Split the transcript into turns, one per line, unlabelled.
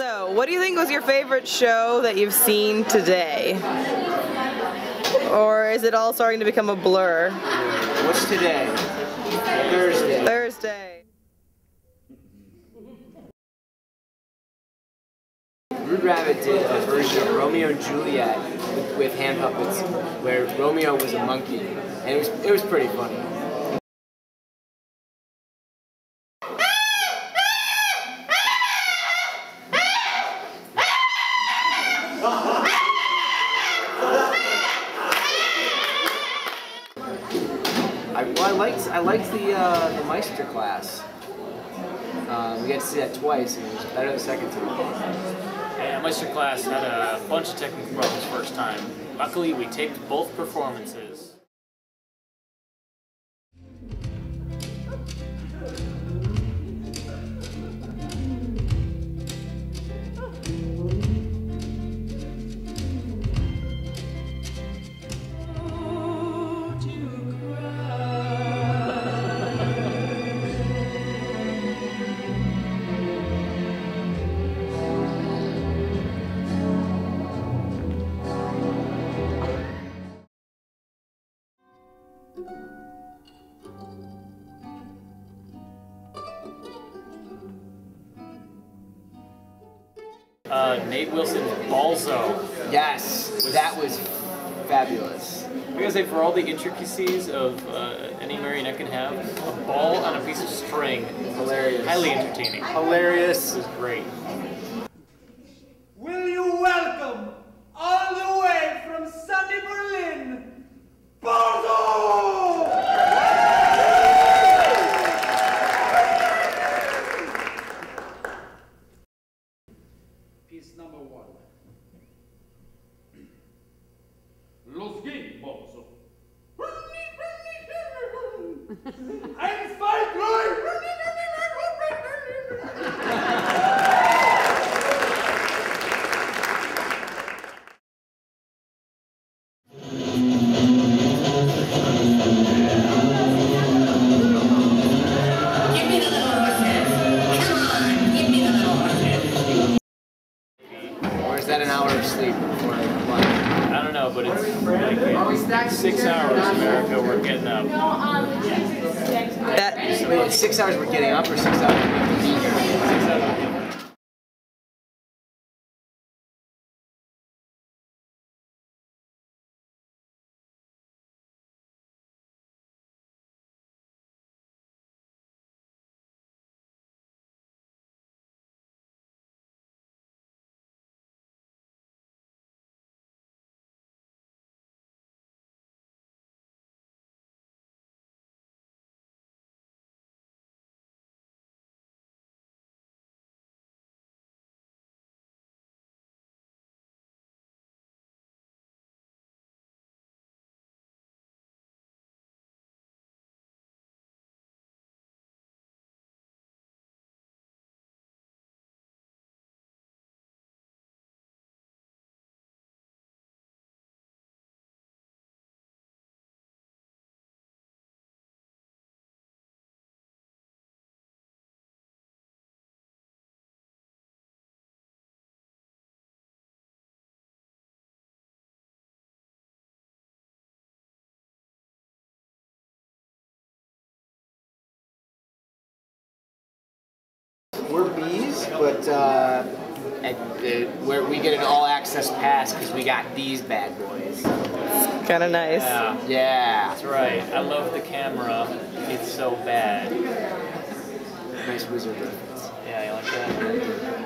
So, what do you think was your favorite show that you've seen today? Or is it all starting to become a blur?
What's today? Thursday.
Thursday.
Rude Rabbit did a version of Romeo and Juliet with hand puppets, where Romeo was a monkey, and it was pretty funny. I liked the Meister class. We got to see that twice, and it was better the second time.
Yeah, Meister class had a bunch of technical problems first time. Luckily, we taped both performances. Nate Wilson's Balzo.
Yes, that was fabulous.
I'm gonna say, for all the intricacies of any marionette can have, a ball on a piece of string,
Hilarious.
Highly entertaining.
Hilarious.
This is great.
Will you welcome, all the way from sunny Berlin, Balzo! Piece number 1. Los geht, Balzo. 1, 2,
Or is that an hour of sleep before lunch?
I don't know, but it's like 6 hours, America, we're getting up.
Wait, 6 hours we're getting up, or 6 hours we're getting
6 hours.
We're bees, but where we get an all-access pass because we got these bad boys.
Kind of nice.
Yeah.
That's right. I love the camera. It's so bad.
Nice wizard reference.
Yeah, you like that?